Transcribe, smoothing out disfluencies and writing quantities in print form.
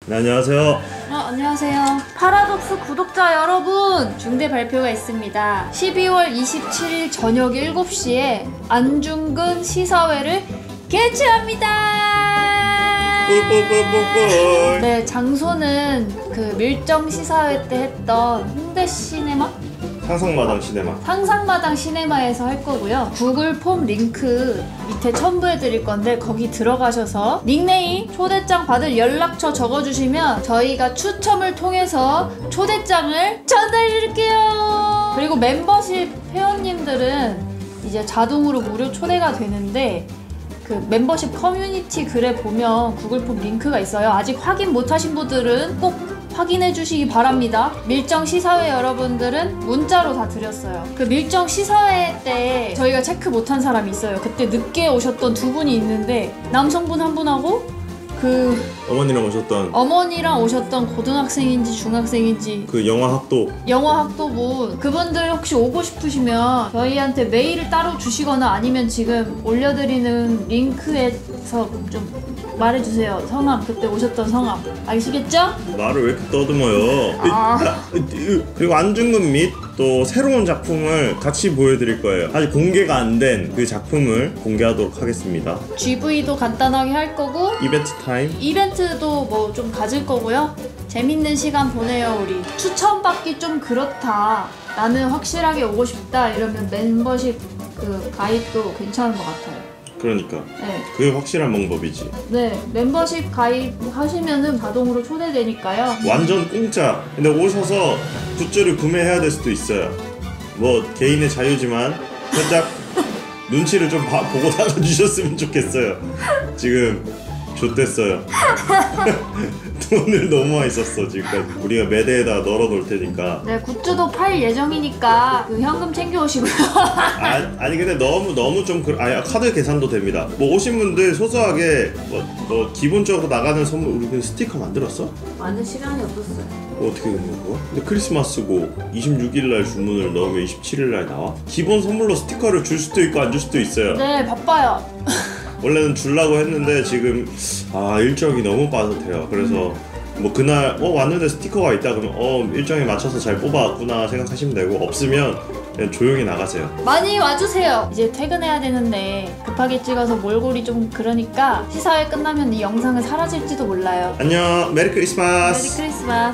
네, 안녕하세요. 안녕하세요. 파라독스 구독자 여러분! 중대 발표가 있습니다. 12월 27일 저녁 7시에 안중근 시사회를 개최합니다! 뿔뿔뿔뿔뿔. 네, 장소는 그 밀정 시사회 때 했던 홍대 시네마? 상상마당 시네마. 상상마당 시네마에서 할 거고요. 구글 폼 링크 밑에 첨부해 드릴 건데 거기 들어가셔서 닉네임, 초대장 받을 연락처 적어주시면 저희가 추첨을 통해서 초대장을 전달해 드릴게요. 그리고 멤버십 회원님들은 이제 자동으로 무료 초대가 되는데 그 멤버십 커뮤니티 글에 보면 구글 폼 링크가 있어요. 아직 확인 못하신 분들은 꼭 확인해 주시기 바랍니다. 밀정 시사회 여러분들은 문자로 다 드렸어요. 그 밀정 시사회 때 저희가 체크 못한 사람이 있어요. 그때 늦게 오셨던 두 분이 있는데 남성분 한 분하고 그 어머니랑 오셨던 어머니랑 오셨던 고등학생인지 중학생인지 그 영화 학도. 영어 학도분 그분들 혹시 오고 싶으시면 저희한테 메일을 따로 주시거나 아니면 지금 올려드리는 링크에서 좀 말해주세요. 성함, 그때 오셨던 성함 아시겠죠? 말을 왜 이렇게 떠듬어요? 그리고 안중근 및 또 새로운 작품을 같이 보여드릴 거예요. 아직 공개가 안 된 그 작품을 공개하도록 하겠습니다. GV도 간단하게 할 거고 이벤트 타임. 이벤트도 뭐 좀 가질 거고요. 재밌는 시간 보내요 우리. 추천받기 좀 그렇다, 나는 확실하게 오고 싶다 이러면 멤버십 그 가입도 괜찮은 것 같아요. 그러니까 네. 그게 확실한 방법이지. 네, 멤버십 가입하시면은 자동으로 초대되니까요. 완전 공짜. 근데 오셔서 굿즈를 구매해야 될 수도 있어요. 뭐 개인의 자유지만 살짝 눈치를 좀 보고 나가주셨으면 좋겠어요. 지금 좆됐어요. 돈을 너무 많이 썼어 지금까지. 우리가 매대에다 널어놓을 테니까. 네, 굿즈도 팔 예정이니까 그 현금 챙겨오시고요. 아니 근데 너무 좀 카드 계산도 됩니다. 뭐 오신 분들 소소하게 뭐 기본적으로 나가는 선물, 우리 그 스티커 만들었어? 만들 시간이 없었어요. 어떻게 된 거야? 근데 크리스마스고 26일날 주문을 넣으면 27일날 나와? 기본 선물로 스티커를 줄 수도 있고 안 줄 수도 있어요. 네, 바빠요. 원래는 주려고 했는데 지금 일정이 너무 빠듯해요. 그래서 뭐 그날 왔는데 스티커가 있다 그러면 일정에 맞춰서 잘 뽑아왔구나 생각하시면 되고, 없으면 그냥 조용히 나가세요. 많이 와주세요. 이제 퇴근해야 되는데 급하게 찍어서 몰골이 좀 그러니까 시사회 끝나면 이 영상은 사라질지도 몰라요. 안녕, 메리 크리스마스. 메리 크리스마스.